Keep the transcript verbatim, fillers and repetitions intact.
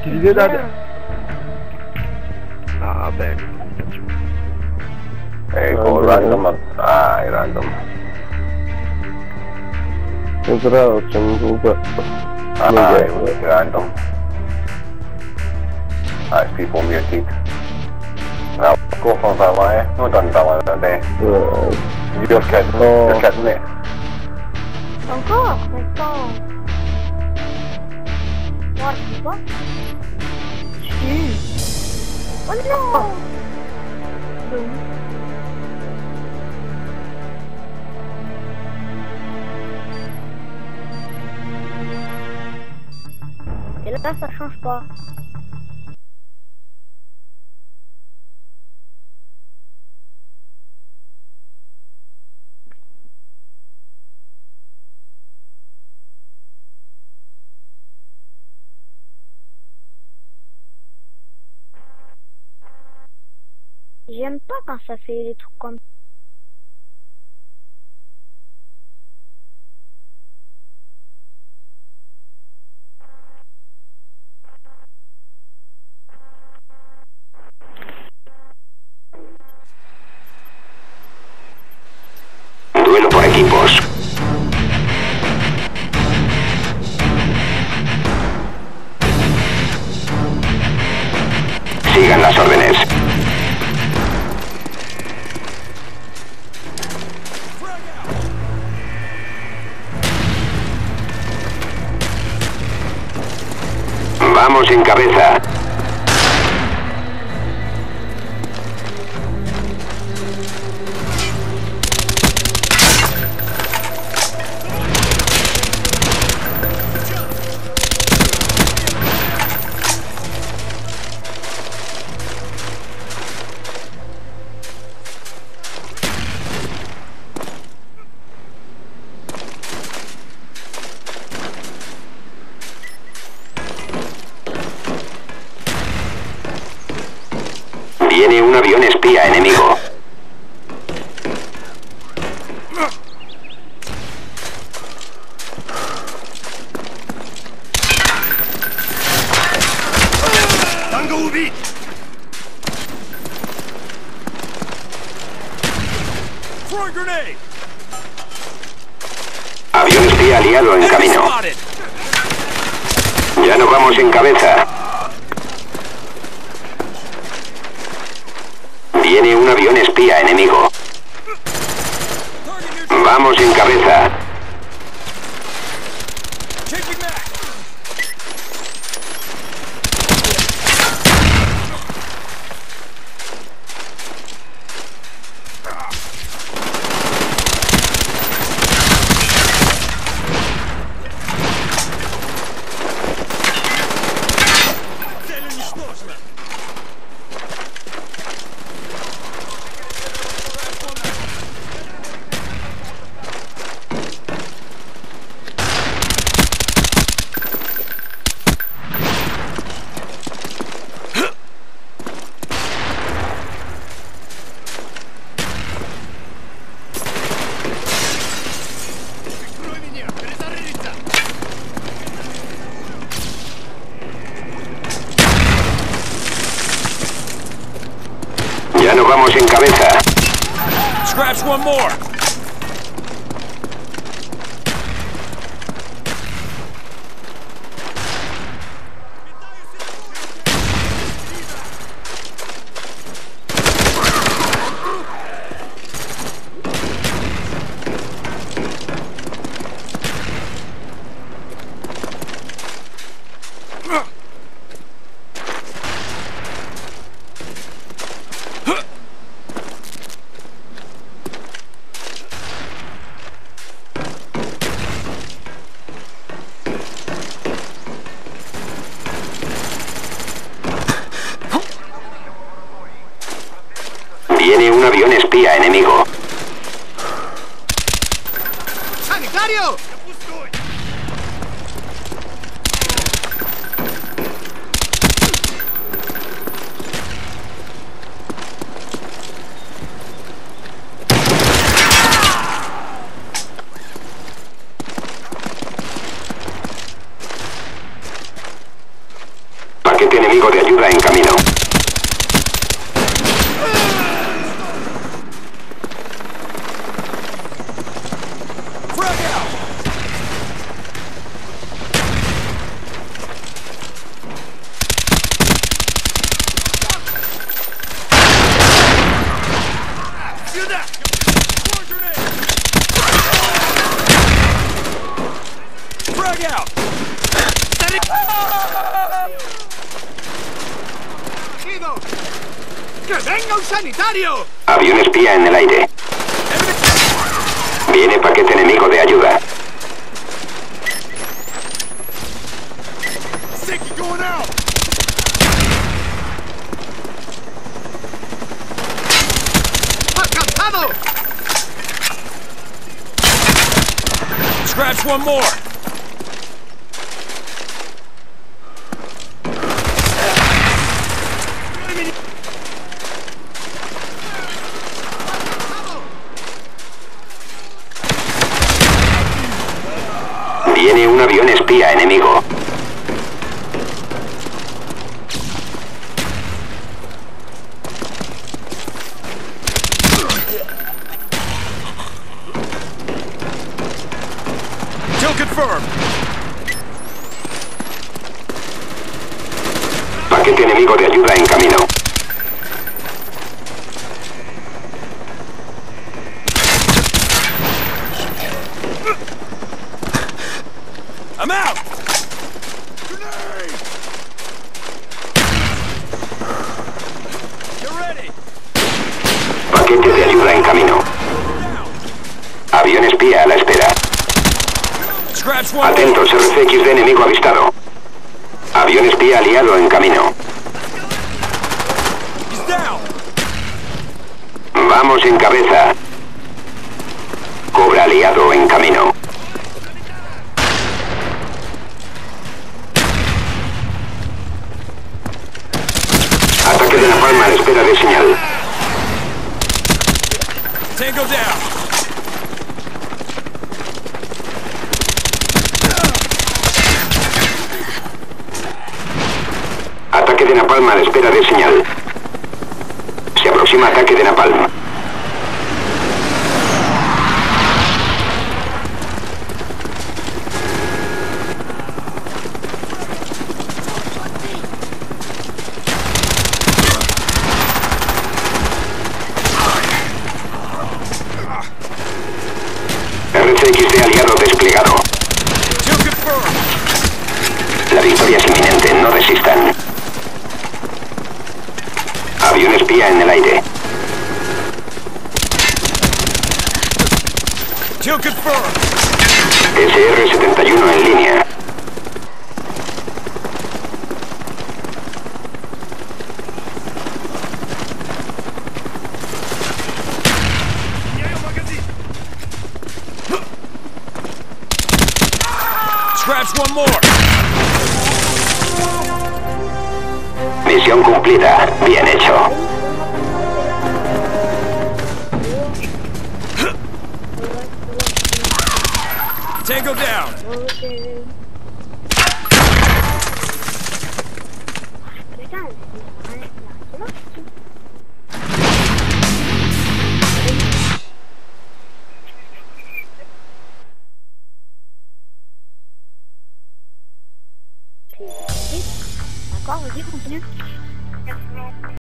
utiliser l'A D. Ah beh. Ecco, random. Ah, è random. Però sono comunque... Ah, è un random. Ah, people muted. Nào, cô không vào mai, nó toàn vào ở đây. Vô kẹt, vô kẹt này. Ancora? Questo... Guarda qua. Sì. Oh no! Et là, ça change pas. J'aime pas quand ça fait des trucs comme ça. Duelo por equipos. Sigan las órdenes. Vamos en cabeza. Viene un avión espía enemigo. Tango ubit. Throwing grenade. Avión espía aliado en camino. Ya no vamos en cabeza. Viene un avión espía enemigo. Vamos en cabeza. Ya no vamos en cabeza. Scratch one more. Viene un avión espía enemigo. ¡Sanitario! Paquete enemigo de ayuda en camino. Frag out! See that? Throwing grenade! Frag out! ¡Que venga un sanitario! Avión espía en el aire. Viene paquete enemigo de ayuda. Sticky going out! ¡Alcanzado! Scratch one more! Viene un avión espía enemigo. Kill confirmed! Paquete enemigo de ayuda en camino. I'm out! Grenade! Get ready! Paquete de ayuda en camino. Avión espía a la espera. Scratch one more! Atentos, R C X de enemigo avistado. Avión espía aliado en camino. He's down! Vamos en cabeza. Cobra aliado en camino. Ataque de napalm a la espera de señal. Tango down! Ataque de napalm a la espera de señal. Se aproxima ataque de napalm. R C X de aliado desplegado. Kill confirmed! La victoria es inminente, no resistan. Avión espía en el aire. Kill confirmed! S R setenta y uno en línea. Scratch one more! Misión cumplida. Bien hecho. Tango down! D'accord, vas-y, continue.